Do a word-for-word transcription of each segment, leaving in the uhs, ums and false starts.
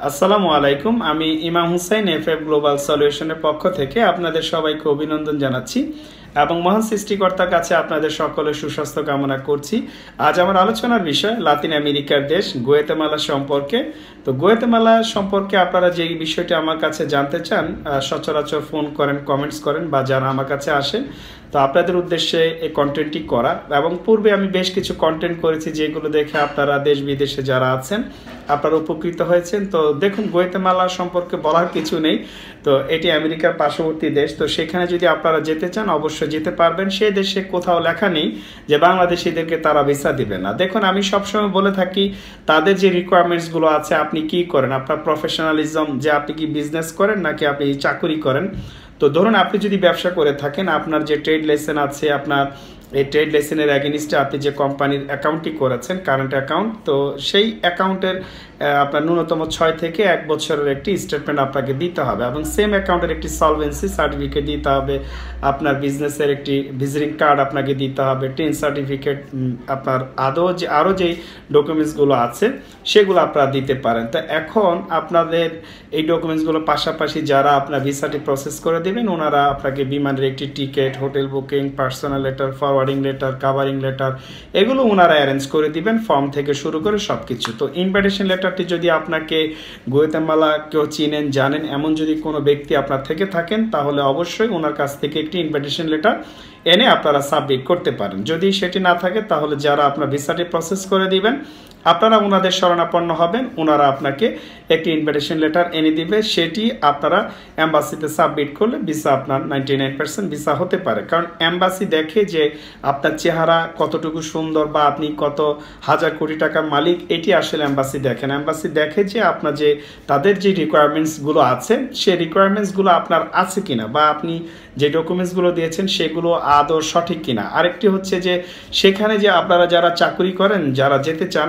আসসালামু আলাইকুম। আমি ইমাম হুসাইন এফএফ গ্লোবাল সলিউশনের পক্ষ থেকে আপনাদের সবাইকে অভিনন্দন জানাচ্ছি এবং মহান সৃষ্টিকর্তার কাছে আপনাদের সকলের সুস্বাস্থ্য কামনা করছি। আজ আমার আলোচনার বিষয় লাতিন আমেরিকার দেশ গুয়াতেমালা সম্পর্কে। তো গুয়াতেমালা সম্পর্কে আপনারা যে বিষয়টি আমার কাছে জানতে চান, সচরাচর ফোন করেন, কমেন্টস করেন বা যারা আমার কাছে আসেন, তো আপনাদের উদ্দেশ্যে এই কন্টেন্টটি করা। এবং পূর্বে আমি বেশ কিছু কন্টেন্ট করেছি যেগুলো দেখে আপনারা দেশ বিদেশে যারা আছেন আপনারা উপকৃত হয়েছেন। তো দেখুন, গুয়াতেমালা সম্পর্কে বলার কিছু নেই। তো এটি আমেরিকার পার্শ্ববর্তী দেশ, তো সেখানে যদি আপনারা যেতে চান অবশ্যই যেতে পারবেন। সেই দেশে কোথাও লেখা নেই যে বাংলাদেশিদেরকে তারা ভিসা দিবে না। দেখুন, আমি সবসময় বলে থাকি তাদের যে রিকোয়ারমেন্টসগুলো আছে, আপনি কি করেন, আপনার প্রফেশনালিজম, যে আপনি কি বিজনেস করেন নাকি আপনি চাকুরি করেন। তো ধরুন আপনি যদি ব্যবসা করে থাকেন, আপনার যে ট্রেড লাইসেন্স আছে, আপনার এই ট্রেড লাইসেন্সের অ্যাগেনিস্টে আপনি যে কোম্পানির অ্যাকাউন্টটি করেছেন, কারেন্ট অ্যাকাউন্ট, তো সেই অ্যাকাউন্টের আপনার ন্যূনতম ছয় থেকে এক বছরের একটি স্টেটমেন্ট আপনাকে দিতে হবে এবং সেম অ্যাকাউন্টের একটি সলভেন্সি সার্টিফিকেট দিতে হবে। আপনার বিজনেসের একটি ভিজিটিং কার্ড আপনাকে দিতে হবে, টেন সার্টিফিকেট, আপনার আদৌ যে আরও যেই ডকুমেন্টসগুলো আছে সেগুলো আপনারা দিতে পারেন। তো এখন আপনাদের এই ডকুমেন্টসগুলো পাশাপাশি যারা আপনার ভিসাটি প্রসেস করে দেবেন, ওনারা আপনাকে বিমানের একটি ticket, hotel booking, personal letter, forwarding letter, covering letter, এগুলো ওনারা অ্যারেঞ্জ করে দিবেন, ফর্ম থেকে শুরু করে সব কিছু। তো ইনভাইটেশন লেটারটি যদি আপনাকে গুয়াতেমালা কেউ চিনেন, জানেন এমন যদি কোনো ব্যক্তি আপনার থেকে থাকেন, তাহলে অবশ্যই ওনার কাছ থেকে একটি ইনভাইটেশন লেটার এনে আপনারা সাবমিট করতে পারেন। যদি সেটি না থাকে তাহলে যারা আপনার ভিসাটি প্রসেস করে দিবেন আপনারা ওনাদের শরণাপন্ন হবেন, ওনারা আপনাকে একটি ইনভাইটেশন লেটার এনে দিবে। সেটি আপনারা অ্যাম্বাসিতে সাবমিট করলে ভিসা আপনার নাইনটি নাইন পার্সেন্ট ভিসা হতে পারে। কারণ অ্যাম্বাসি দেখে যে আপনার চেহারা কতটুকু সুন্দর বা আপনি কত হাজার কোটি টাকার মালিক, এটি আসলে অ্যাম্বাসি দেখেন। অ্যাম্বাসি দেখে যে আপনার যে তাদের যে রিকোয়ারমেন্টসগুলো আছে সেই রিকোয়ারমেন্টসগুলো আপনার আছে কিনা বা আপনি যে ডকুমেন্টসগুলো দিয়েছেন সেগুলো আদৌ সঠিক কিনা। আরেকটি হচ্ছে যে সেখানে যে আপনারা যারা চাকরি করেন, যারা যেতে চান,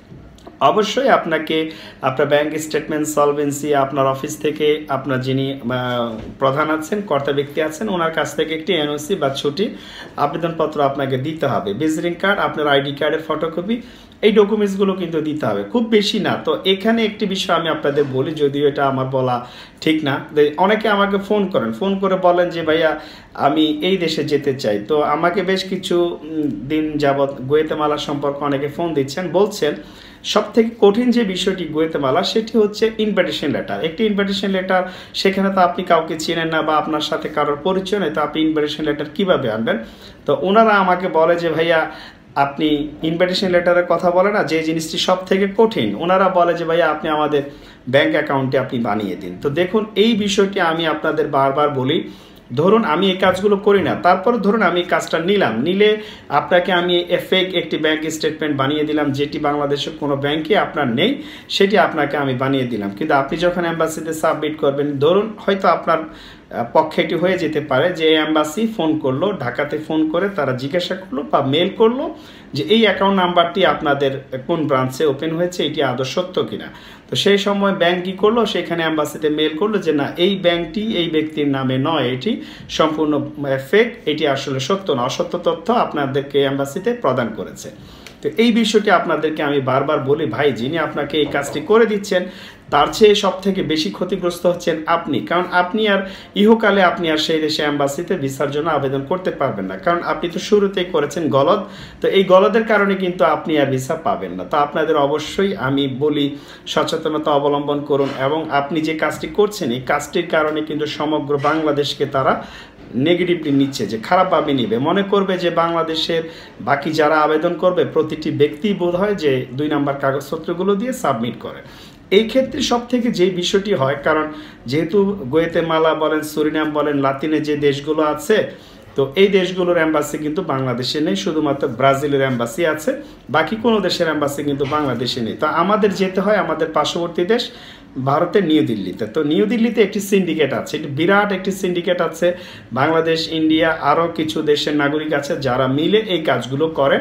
অবশ্যই আপনাকে আপনার ব্যাংক স্টেটমেন্ট, সলভেন্সি, আপনার অফিস থেকে আপনার যিনি প্রধান আছেন, কর্তা ব্যক্তি আছেন, ওনার কাছ থেকে একটি এনওসি বা ছুটি আবেদনপত্র আপনাকে দিতে হবে, ভিজিটিং কার্ড, আপনার আইডি কার্ডের ফটোকপি, এই ডকুমেন্টসগুলো কিন্তু দিতে হবে, খুব বেশি না। তো এখানে একটি বিষয় আমি আপনাদের বলি, যদিও এটা আমার বলা ঠিক না। অনেকে আমাকে ফোন করেন, ফোন করে বলেন যে ভাইয়া আমি এই দেশে যেতে চাই। তো আমাকে বেশ কিছু দিন যাবৎ গুয়াতেমালা সম্পর্কে অনেকে ফোন দিচ্ছেন, বলছেন সব থেকে কঠিন যে বিষয়টি গুয়াতেমালা সেটি হচ্ছে ইনভাইটেশন লেটার। একটি ইনভাইটেশন লেটার, সেখানে তো আপনি কাউকে চেনেন না বা আপনার সাথে কারোর পরিচয় নেই, তো আপনি ইনভাইটেশন লেটার কীভাবে আনবেন। তো ওনারা আমাকে বলে যে ভাইয়া আপনি ইনভাইটেশন লেটারের কথা বলে না, যে জিনিসটি সব থেকে কঠিন, ওনারা বলে যে ভাইয়া আপনি আমাদের ব্যাংক অ্যাকাউন্টে আপনি বানিয়ে দিন। তো দেখুন, এই বিষয়টি আমি আপনাদের বারবার বলি, ধরুন আমি এই কাজগুলো করি না, তারপর ধরুন আমি কাজটা নিলাম, নিলে আপনাকে আমি ফেক একটি ব্যাংক স্টেটমেন্ট বানিয়ে দিলাম যেটি বাংলাদেশের কোনো ব্যাংকে আপনার নেই, সেটি আপনাকে আমি বানিয়ে দিলাম। কিন্তু আপনি যখন অ্যাম্বাসিতে সাবমিট করবেন, ধরুন হয়তো আপনার পক্ষে এটি হয়ে যেতে পারে যে অ্যাম্বাসি ফোন করলো, ঢাকাতে ফোন করে তারা জিজ্ঞাসা করলো বা মেল করলো যে এই অ্যাকাউন্ট নাম্বারটি আপনাদের কোন ব্রাঞ্চে ওপেন হয়েছে, এটি আদৌ সত্য কিনা। তো সেই সময় ব্যাংক কী করলো, সেখানে অ্যাম্বাসিতে মেল করলো যে না, এই ব্যাংকটি এই ব্যক্তির নামে নয়, এটি সম্পূর্ণ ফেক, এটি আসলে সত্য না, অসত্য তথ্য আপনাদেরকে অ্যাম্বাসিতে প্রদান করেছে। তো এই বিষয়টি আপনাদেরকে আমি বারবার বলি, ভাই যিনি আপনাকে এই কাজটি করে দিচ্ছেন তার চেয়ে সব থেকে বেশি ক্ষতিগ্রস্ত হচ্ছেন আপনি। কারণ আপনি আর ইহকালে আপনি আর সেই দেশে অ্যাম্বাসিতে ভিসার জন্য আবেদন করতে পারবেন না, কারণ আপনি তো শুরুতেই করেছেন গলদ। তো এই গলদের কারণে কিন্তু আপনি আর ভিসা পাবেন না। তো আপনাদের অবশ্যই আমি বলি সচেতনতা অবলম্বন করুন এবং আপনি যে কাজটি করছেন এই কাজটির কারণে কিন্তু সমগ্র বাংলাদেশকে তারা নেগেটিভলি নিচ্ছে, যে খারাপভাবে নিবে, মনে করবে যে বাংলাদেশের বাকি যারা আবেদন করবে প্রতিটি ব্যক্তি বোধ হয় যে দুই নাম্বার কাগজপত্রগুলো দিয়ে সাবমিট করে। এই ক্ষেত্রে সব থেকে যে বিষয়টি হয়, কারণ যেহেতু গুয়াতেমালা বলেন, সুরিনাম বলেন, লাতিনে যে দেশগুলো আছে, তো এই দেশগুলোর অ্যাম্বাসি কিন্তু বাংলাদেশে নেই, শুধুমাত্র ব্রাজিলের অ্যাম্বাসি আছে, বাকি কোনো দেশের অ্যাম্বাসি কিন্তু বাংলাদেশে নেই। তো আমাদের যেতে হয় আমাদের পার্শ্ববর্তী দেশ ভারতের নিউ দিল্লিতে। তো নিউ দিল্লিতে একটি সিন্ডিকেট আছে, একটি বিরাট একটি সিন্ডিকেট আছে, বাংলাদেশ, ইন্ডিয়া, আরও কিছু দেশের নাগরিক আছে যারা মিলে এই কাজগুলো করে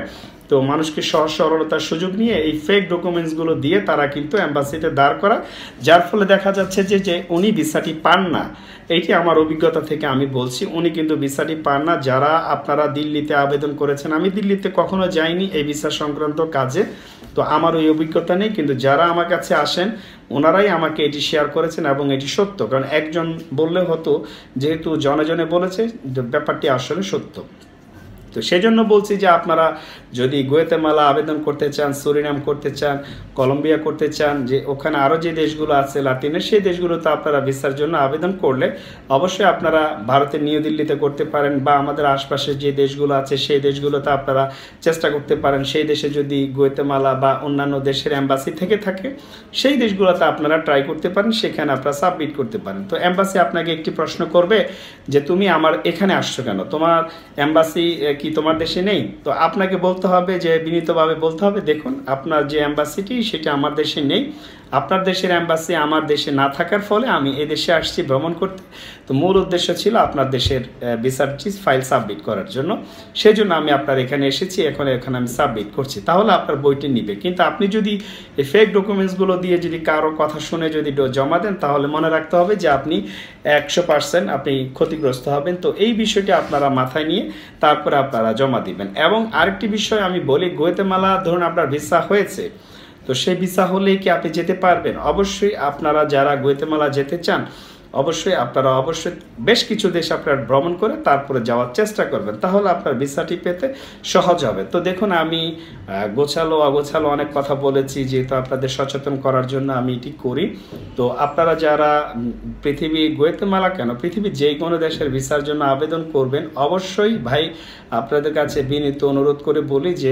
তো মানুষকে সহজ সরলতার সুযোগ নিয়ে এই ফেক ডকুমেন্টসগুলো দিয়ে তারা কিন্তু অ্যাম্বাসিতে দাঁড় করা, যার ফলে দেখা যাচ্ছে যে যে উনি ভিসাটি পান না। এইটি আমার অভিজ্ঞতা থেকে আমি বলছি, উনি কিন্তু ভিসাটি পান না। যারা আপনারা দিল্লিতে আবেদন করেছেন, আমি দিল্লিতে কখনো যাইনি এই ভিসা সংক্রান্ত কাজে, তো আমার ওই অভিজ্ঞতা নেই, কিন্তু যারা আমার কাছে আসেন ওনারাই আমাকে এটি শেয়ার করেছেন এবং এটি সত্য। কারণ একজন বললে হতো, যেহেতু জনে জনে বলেছে, ব্যাপারটি আসলে সত্য। তো সেই জন্য বলছি যে আপনারা যদি গুয়াতেমালা আবেদন করতে চান, সুরিনাম করতে চান, কলম্বিয়া করতে চান, যে ওখানে আরও যে দেশগুলো আছে লাতিনের, সেই দেশগুলোতে আপনারা ভিসার জন্য আবেদন করলে অবশ্যই আপনারা ভারতের নিউ দিল্লিতে করতে পারেন, বা আমাদের আশপাশে যে দেশগুলো আছে সেই দেশগুলোতে আপনারা চেষ্টা করতে পারেন। সেই দেশে যদি গুয়াতেমালা বা অন্যান্য দেশের অ্যাম্বাসি থেকে থাকে, সেই দেশগুলোতে আপনারা ট্রাই করতে পারেন, সেখানে আপনারা সাবমিট করতে পারেন। তো অ্যাম্বাসি আপনাকে একটি প্রশ্ন করবে যে তুমি আমার এখানে আসছো কেন, তোমার অ্যাম্বাসি কি তোমার দেশে নেই? তো আপনাকে বলতে হবে, যে বিনীতভাবে বলতে হবে, দেখুন আপনার যে অ্যাম্বাসিটি সেটা আমার দেশে নেই, আপনার দেশের অ্যাম্বাসি আমার দেশে না থাকার ফলে আমি এই দেশে আসছি ভ্রমণ করতে। তো মূল উদ্দেশ্য ছিল আপনার দেশের ভিসার ফাইল সাবমিট করার জন্য, সেই জন্য আমি আপনার এখানে এসেছি, এখন এখানে আমি সাবমিট করছি, তাহলে আপনার বইটি নিবে। কিন্তু আপনি যদি এই ফেক ডকুমেন্টসগুলো দিয়ে যদি কারো কথা শুনে যদি জমা দেন, তাহলে মনে রাখতে হবে যে আপনি একশো পার্সেন্ট আপনি ক্ষতিগ্রস্ত হবেন। তো এই বিষয়টি আপনারা মাথায় নিয়ে তারপরে আপনারা জমা দিবেন। এবং আরেকটি বিষয় আমি বলি, গুয়াতেমালা ধরুন আপনার ভিসা হয়েছে, তো সেই ভিসা হলেই কি আপনি যেতে পারবেন? অবশ্যই আপনারা যারা গুয়াতেমালা যেতে চান, অবশ্যই আপনারা অবশ্যই বেশ কিছু দেশ আপনারা ভ্রমণ করে তারপরে যাওয়ার চেষ্টা করবেন, তাহলে আপনার ভিসাটি পেতে সহজ হবে। তো দেখুন, আমি গোছালো অগোছালো অনেক কথা বলেছি, যেহেতু আপনাদের সচেতন করার জন্য আমি এটি করি। তো আপনারা যারা পৃথিবী গুয়াতেমালা কেন, পৃথিবীর যে কোনো দেশের ভিসার জন্য আবেদন করবেন, অবশ্যই ভাই আপনাদের কাছে বিনীত অনুরোধ করে বলি যে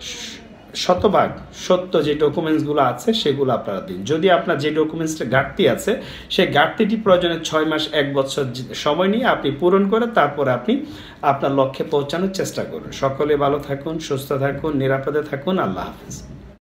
শতভাগ সত্য যে ডকুমেন্টসগুলো আছে সেগুলো আপনারা দিন। যদি আপনার যে ডকুমেন্টসটা ঘাটতি আছে, সেই ঘাটতিটি প্রয়োজনে ছয় মাস এক বছর সময় নিয়ে আপনি পূরণ করে তারপরে আপনি আপনার লক্ষ্যে পৌঁছানোর চেষ্টা করুন। সকলে ভালো থাকুন, সুস্থ থাকুন, নিরাপদে থাকুন। আল্লাহ হাফেজ।